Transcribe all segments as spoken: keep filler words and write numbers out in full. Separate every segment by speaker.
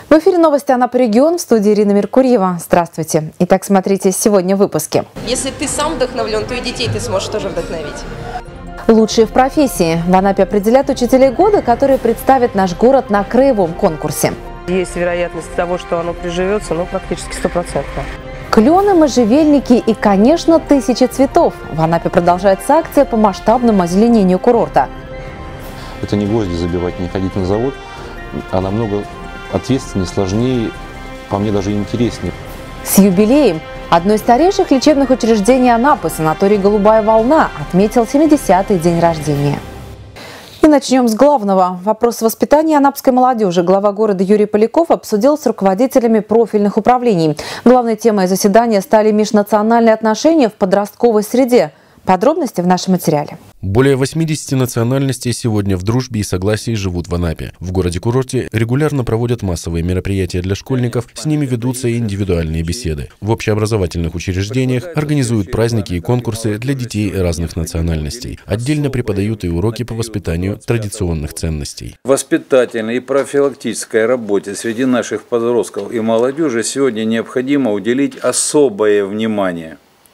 Speaker 1: В эфире новости Анапа регион, в студии Ирина Меркурьева. Здравствуйте. Итак, смотрите сегодня в выпуске.
Speaker 2: Если ты сам вдохновлен, то и детей ты сможешь тоже вдохновить.
Speaker 1: Лучшие в профессии. В Анапе определят учителей года, которые представят наш город на краевом конкурсе.
Speaker 3: Есть вероятность того, что оно приживется, но практически стопроцентно.
Speaker 1: Клены, можжевельники и, конечно, тысячи цветов. В Анапе продолжается акция по масштабному озеленению курорта.
Speaker 4: Это не гвозди забивать, не ходить на завод, а намного ответственнее, сложнее, по мне даже интереснее.
Speaker 1: С юбилеем! Одно из старейших лечебных учреждений Анапы, санаторий «Голубая волна», отметил семидесятый день рождения. И начнем с главного. Вопрос воспитания анапской молодежи глава города Юрий Поляков обсудил с руководителями профильных управлений. Главной темой заседания стали межнациональные отношения в подростковой среде. Подробности в нашем материале.
Speaker 5: Более восьмидесяти национальностей сегодня в дружбе и согласии живут в Анапе. В городе-курорте регулярно проводят массовые мероприятия для школьников, с ними ведутся и индивидуальные беседы. В общеобразовательных учреждениях организуют праздники и конкурсы для детей разных национальностей. Отдельно преподают и уроки по воспитанию традиционных ценностей.
Speaker 6: Воспитательной и профилактической работе среди наших подростков и молодежи сегодня необходимо уделить особое внимание.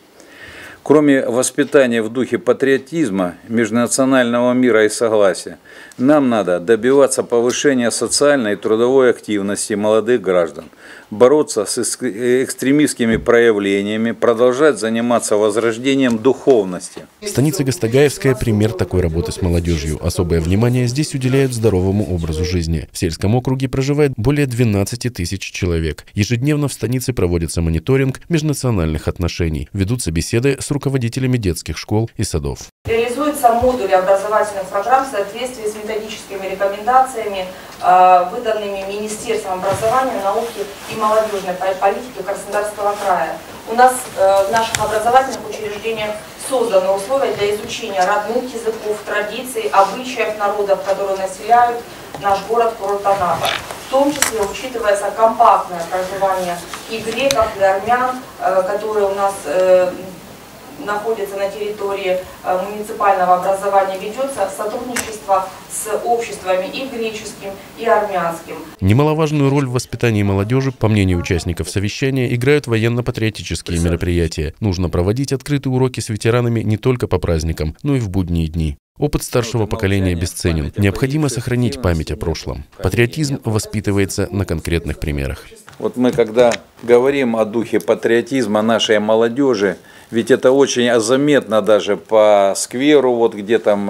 Speaker 6: Кроме воспитания в духе патриотизма, межнационального мира и согласия, нам надо добиваться повышения социальной и трудовой активности молодых граждан, бороться с экстремистскими проявлениями, продолжать заниматься возрождением духовности.
Speaker 5: Станица Гастагаевская – пример такой работы с молодежью. Особое внимание здесь уделяют здоровому образу жизни. В сельском округе проживает более двенадцати тысяч человек. Ежедневно в станице проводится мониторинг межнациональных отношений. Ведутся беседы с руководителями детских школ и садов.
Speaker 7: Реализуются модули образовательных программ в соответствии с методическими рекомендациями, выданными Министерством образования, науки и молодежной политики Краснодарского края. У нас в наших образовательных учреждениях созданы условия для изучения родных языков, традиций, обычаев народов, которые населяют наш город-курорт Анапа. В том числе учитывается компактное проживание и греков, и армян, которые у нас находится на территории муниципального образования, ведется сотрудничество с обществами и греческим, и армянским.
Speaker 5: Немаловажную роль в воспитании молодежи, по мнению участников совещания, играют военно-патриотические мероприятия. Нужно проводить открытые уроки с ветеранами не только по праздникам, но и в будние дни. Опыт старшего поколения бесценен. Необходимо сохранить память о прошлом. Патриотизм воспитывается на конкретных примерах. Вот мы, когда говорим о духе патриотизма нашей молодежи, ведь это очень заметно даже по скверу, вот где там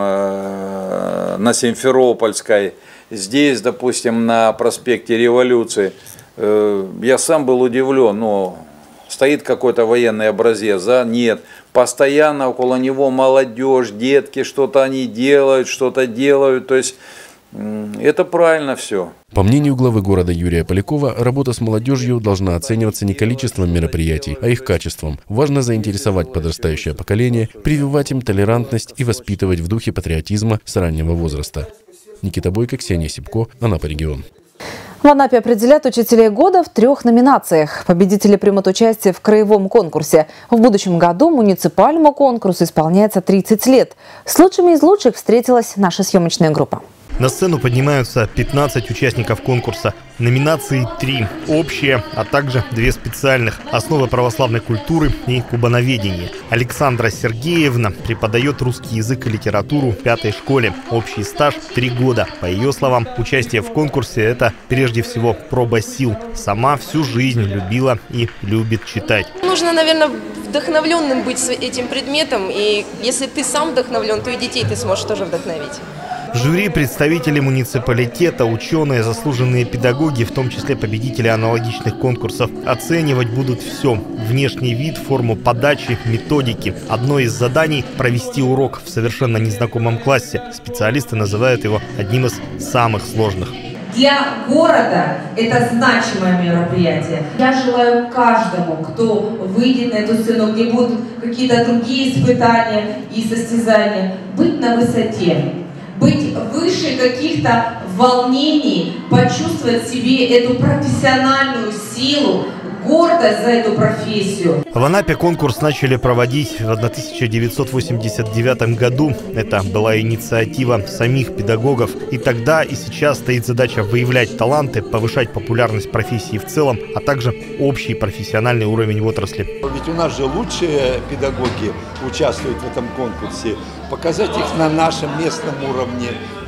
Speaker 5: э, на Симферопольской, здесь, допустим, на проспекте Революции. Э, я сам был удивлен, но стоит какой-то военный образец, а нет. Постоянно около него молодежь, детки, что-то они делают, что-то делают, то есть это правильно все. По мнению главы города Юрия Полякова, работа с молодежью должна оцениваться не количеством мероприятий, а их качеством. Важно заинтересовать подрастающее поколение, прививать им толерантность и воспитывать в духе патриотизма с раннего возраста. Никита Бойко, Ксения Сипко, Анапа регион.
Speaker 1: В Анапе определят учителей года в трех номинациях. Победители примут участие в краевом конкурсе. В будущем году муниципальному конкурсу исполняется тридцать лет. С лучшими из лучших встретилась наша съемочная группа.
Speaker 8: На сцену поднимаются пятнадцать участников конкурса. Номинации три – общие, а также две специальных – основы православной культуры и кубановедения. Александра Сергеевна преподает русский язык и литературу в пятой школе. Общий стаж – три года. По ее словам, участие в конкурсе – это прежде всего проба сил. Сама всю жизнь любила и любит читать.
Speaker 2: Нужно, наверное, вдохновленным быть этим предметом. И если ты сам вдохновлен, то и детей ты сможешь тоже вдохновить.
Speaker 8: Жюри, представители муниципалитета, ученые, заслуженные педагоги, в том числе победители аналогичных конкурсов, оценивать будут все. Внешний вид, форму подачи, методики. Одно из заданий – провести урок в совершенно незнакомом классе. Специалисты называют его одним из самых сложных.
Speaker 9: Для города это значимое мероприятие. Я желаю каждому, кто выйдет на эту сцену, где будут какие-то другие испытания и состязания, быть на высоте. Быть выше каких-то волнений, почувствовать в себе эту профессиональную силу, гордость за эту профессию.
Speaker 8: В Анапе конкурс начали проводить в тысяча девятьсот восемьдесят девятом году. Это была инициатива самих педагогов. И тогда, и сейчас стоит задача выявлять таланты, повышать популярность профессии в целом, а также общий профессиональный уровень в отрасли.
Speaker 10: Ведь у нас же лучшие педагоги участвуют в этом конкурсе. Показать их на нашем местном уровне,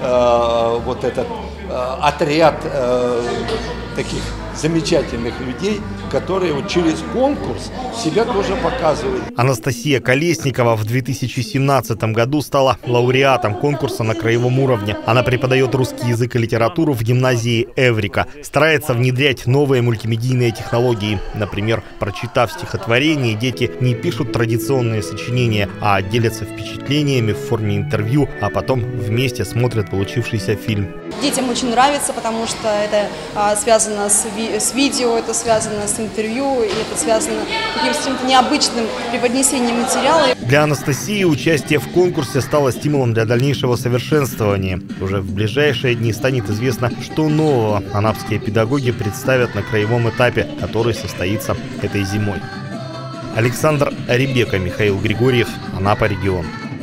Speaker 10: э, вот этот э, отряд э, таких замечательных людей, которые вот через конкурс себя тоже показывают.
Speaker 8: Анастасия Колесникова в две тысячи семнадцатом году стала лауреатом конкурса на краевом уровне. Она преподает русский язык и литературу в гимназии «Эврика». Старается внедрять новые мультимедийные технологии. Например, прочитав стихотворение, дети не пишут традиционные сочинения, а делятся впечатлениями в форме интервью, а потом вместе смотрят получившийся фильм.
Speaker 11: Детям очень нравится, потому что это а, связано с, ви с видео, это связано с интервью, и это связано с каким-то необычным преподнесением материала.
Speaker 8: Для Анастасии участие в конкурсе стало стимулом для дальнейшего совершенствования. Уже в ближайшие дни станет известно, что нового анапские педагоги представят на краевом этапе, который состоится этой зимой. Александр Ребека, Михаил Григорьев, Анапа, регион.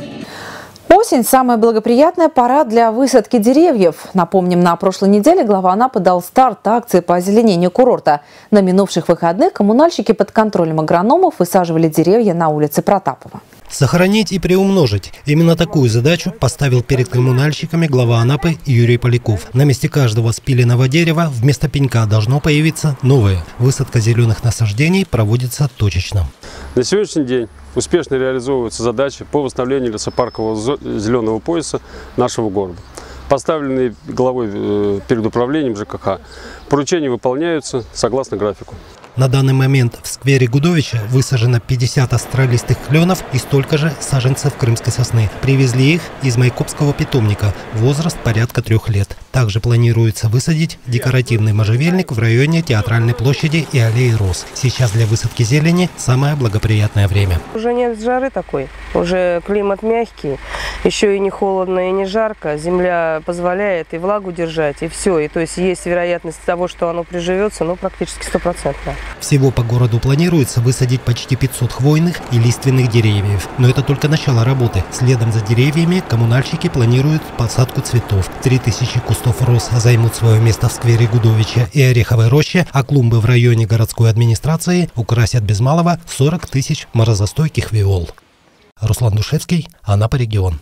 Speaker 1: Осень – самая благоприятная пора для высадки деревьев. Напомним, на прошлой неделе глава Анапы дал старт акции по озеленению курорта. На минувших выходных коммунальщики под контролем агрономов высаживали деревья на улице Протапова.
Speaker 12: Сохранить и приумножить. Именно такую задачу поставил перед коммунальщиками глава Анапы Юрий Поляков. На месте каждого спиленного дерева вместо пенька должно появиться новое. Высадка зеленых насаждений проводится точечно.
Speaker 13: На сегодняшний день успешно реализовываются задачи по восстановлению лесопаркового зеленого пояса нашего города. Поставленные главой перед управлением ЖКХ поручения выполняются согласно графику.
Speaker 12: На данный момент в сквере Гудовича высажено пятьдесят астролистых кленов и столько же саженцев крымской сосны. Привезли их из Майкопского питомника. Возраст порядка трех лет. Также планируется высадить декоративный можжевельник в районе Театральной площади и аллеи Роз. Сейчас для высадки зелени самое благоприятное время.
Speaker 3: Уже нет жары такой, уже климат мягкий, еще и не холодно, и не жарко. Земля позволяет и влагу держать, и все. И то есть есть вероятность того, что оно приживется, ну практически стопроцентно.
Speaker 12: Всего по городу планируется высадить почти пятьсот хвойных и лиственных деревьев. Но это только начало работы. Следом за деревьями коммунальщики планируют посадку цветов. три тысячи кустов роз займут свое место в сквере Гудовича и Ореховой роще, а клумбы в районе городской администрации украсят без малого сорок тысяч морозостойких виол. Руслан Душевский, Анапа, регион.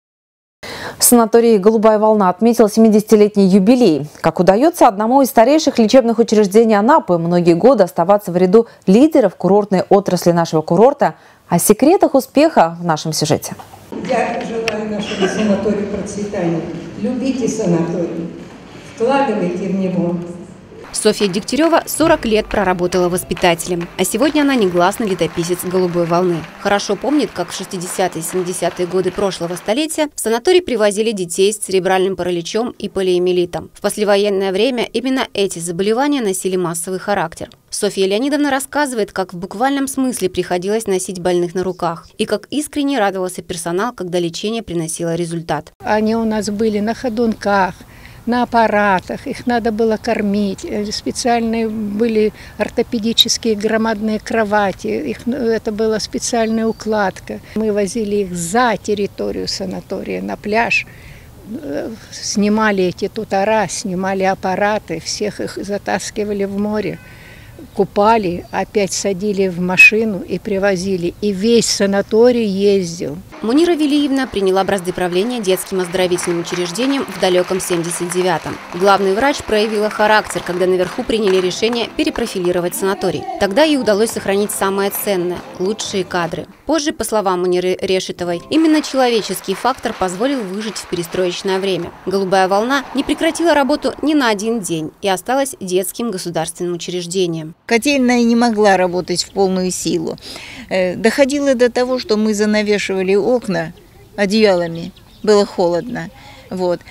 Speaker 1: Санаторий «Голубая волна» отметил семидесятилетний юбилей. Как удается одному из старейших лечебных учреждений Анапы многие годы оставаться в ряду лидеров курортной отрасли нашего курорта. О секретах успеха в нашем сюжете.
Speaker 14: Я желаю нашему санаторию процветания. Любите санаторий, вкладывайте в него.
Speaker 15: Софья Дегтярева сорок лет проработала воспитателем, а сегодня она негласный летописец «Голубой волны». Хорошо помнит, как в шестидесятые и семидесятые годы прошлого столетия в санаторий привозили детей с церебральным параличом и полиомиелитом. В послевоенное время именно эти заболевания носили массовый характер. Софья Леонидовна рассказывает, как в буквальном смысле приходилось носить больных на руках и как искренне радовался персонал, когда лечение приносило результат.
Speaker 16: Они у нас были на ходунках, на аппаратах, их надо было кормить, специальные были ортопедические громадные кровати, их, это была специальная укладка. Мы возили их за территорию санатория на пляж, снимали эти тутара, снимали аппараты, всех их затаскивали в море, купали, опять садили в машину и привозили, и весь санаторий ездил.
Speaker 15: Мунира Велиевна приняла бразды правления детским оздоровительным учреждением в далеком семьдесят девятом. Главный врач проявила характер, когда наверху приняли решение перепрофилировать санаторий. Тогда ей удалось сохранить самое ценное – лучшие кадры. Позже, по словам Муниры Решетовой, именно человеческий фактор позволил выжить в перестроечное время. «Голубая волна» не прекратила работу ни на один день и осталась детским государственным учреждением.
Speaker 17: Котельная не могла работать в полную силу. Доходило до того, что мы занавешивали окна одеялами, было холодно. Вот.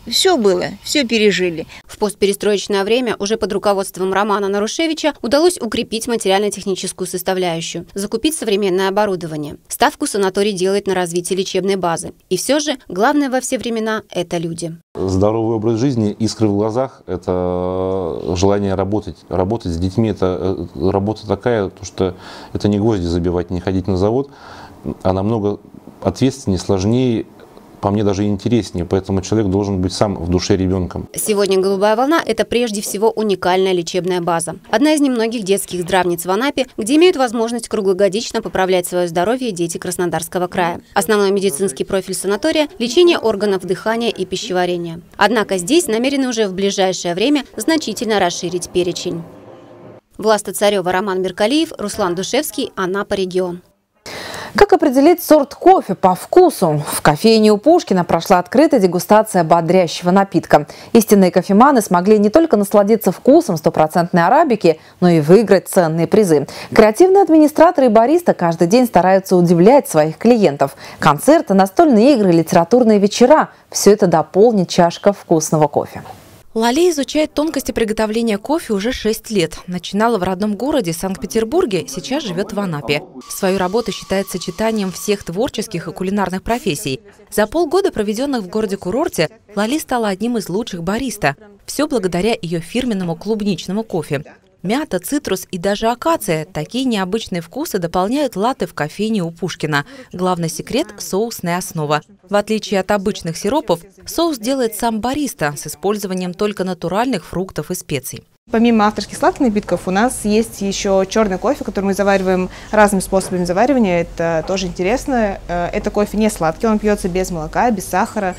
Speaker 17: Все было, все пережили.
Speaker 15: В постперестроечное время уже под руководством Романа Нарушевича удалось укрепить материально-техническую составляющую, закупить современное оборудование. Ставку санаторий делает на развитие лечебной базы. И все же главное во все времена – это люди.
Speaker 4: Здоровый образ жизни, искры в глазах – это желание работать. Работать с детьми – это работа такая, что это не гвозди забивать, не ходить на завод, а намного ответственнее, сложнее, по мне даже интереснее, поэтому человек должен быть сам в душе ребенком.
Speaker 15: Сегодня «Голубая волна» – это прежде всего уникальная лечебная база. Одна из немногих детских здравниц в Анапе, где имеют возможность круглогодично поправлять свое здоровье дети Краснодарского края. Основной медицинский профиль санатория – лечение органов дыхания и пищеварения. Однако здесь намерены уже в ближайшее время значительно расширить перечень. Власта Царева, Роман Беркалиев, Руслан Душевский, Анапа, регион.
Speaker 1: Как определить сорт кофе по вкусу? В кофейне у Пушкина прошла открытая дегустация бодрящего напитка. Истинные кофеманы смогли не только насладиться вкусом стопроцентной арабики, но и выиграть ценные призы. Креативные администраторы и бариста каждый день стараются удивлять своих клиентов. Концерты, настольные игры, литературные вечера – все это дополнит чашка вкусного кофе.
Speaker 18: Лали изучает тонкости приготовления кофе уже шесть лет. Начинала в родном городе Санкт-Петербурге, сейчас живет в Анапе. Свою работу считает сочетанием всех творческих и кулинарных профессий. За полгода, проведенных в городе-курорте, Лали стала одним из лучших бариста. Все благодаря ее фирменному клубничному кофе. Мята, цитрус и даже акация – такие необычные вкусы дополняют латте в кофейне у Пушкина. Главный секрет – соусная основа. В отличие от обычных сиропов, соус делает сам бариста с использованием только натуральных фруктов и специй.
Speaker 19: Помимо авторских сладких напитков у нас есть еще черный кофе, который мы завариваем разными способами заваривания. Это тоже интересно. Это кофе не сладкий, он пьется без молока, без сахара.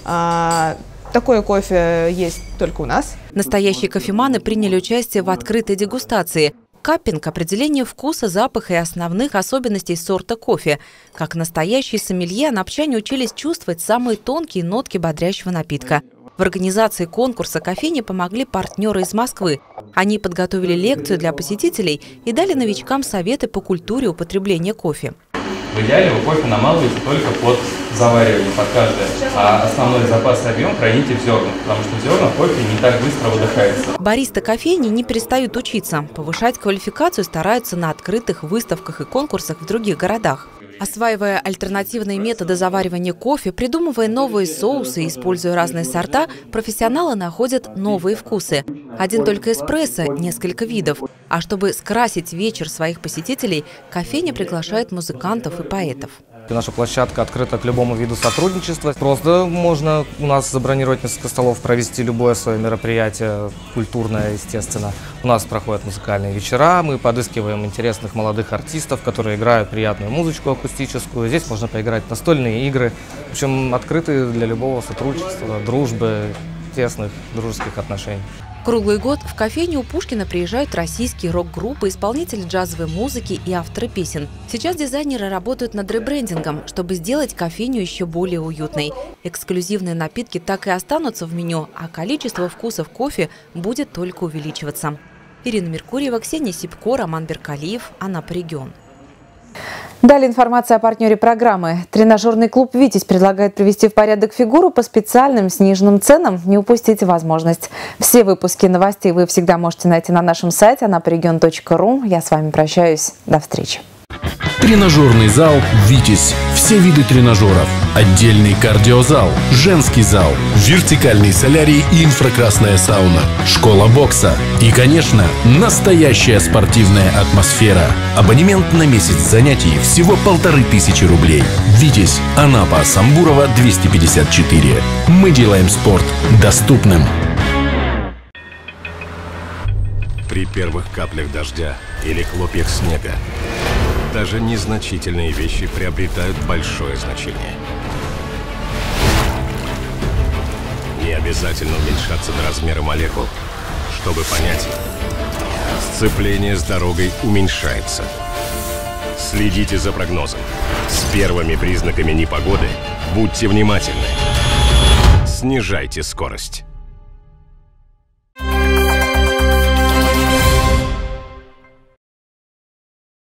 Speaker 19: Такое кофе есть только у нас.
Speaker 18: Настоящие кофеманы приняли участие в открытой дегустации. Каппинг – определение вкуса, запаха и основных особенностей сорта кофе. Как настоящие сомелье, анапчане учились чувствовать самые тонкие нотки бодрящего напитка. В организации конкурса кофейни помогли партнеры из Москвы. Они подготовили лекцию для посетителей и дали новичкам советы по культуре употребления кофе.
Speaker 20: В идеале вы кофе намалываете только под заваривание, под каждое, а основной запас и объем храните в зернах, потому что в зернах кофе не так быстро выдыхается.
Speaker 18: Баристы кофейни не перестают учиться. Повышать квалификацию стараются на открытых выставках и конкурсах в других городах. Осваивая альтернативные методы заваривания кофе, придумывая новые соусы и используя разные сорта, профессионалы находят новые вкусы. Один только эспрессо – несколько видов. А чтобы скрасить вечер своих посетителей, кофейня приглашает музыкантов и поэтов.
Speaker 21: Наша площадка открыта к любому виду сотрудничества. Просто можно у нас забронировать несколько столов, провести любое свое мероприятие, культурное, естественно. У нас проходят музыкальные вечера, мы подыскиваем интересных молодых артистов, которые играют приятную музычку акустическую. Здесь можно поиграть в настольные игры. В общем, открыты для любого сотрудничества, дружбы, тесных дружеских отношений.
Speaker 18: Круглый год в кофейню у Пушкина приезжают российские рок-группы, исполнители джазовой музыки и авторы песен. Сейчас дизайнеры работают над ребрендингом, чтобы сделать кофейню еще более уютной. Эксклюзивные напитки так и останутся в меню, а количество вкусов кофе будет только увеличиваться. Ирина Меркурьева, Ксения Сипко, Роман Беркалиев, Анапа, регион.
Speaker 1: Далее информация о партнере программы. Тренажерный клуб «Витязь» предлагает привести в порядок фигуру по специальным сниженным ценам. Не упустите возможность. Все выпуски новостей вы всегда можете найти на нашем сайте анапарегион точка ру. Я с вами прощаюсь. До встречи.
Speaker 5: Тренажерный зал «Витязь». Все виды тренажеров. Отдельный кардиозал, женский зал, вертикальный солярий и инфракрасная сауна, школа бокса и, конечно, настоящая спортивная атмосфера. Абонемент на месяц занятий всего полторы тысячи рублей. «Витязь», Анапа, Самбурова, двести пятьдесят четыре. Мы делаем спорт доступным.
Speaker 22: При первых каплях дождя или хлопьях снега даже незначительные вещи приобретают большое значение. Не обязательно уменьшаться до размера молекул, чтобы понять, сцепление с дорогой уменьшается. Следите за прогнозом. С первыми признаками непогоды будьте внимательны. Снижайте скорость.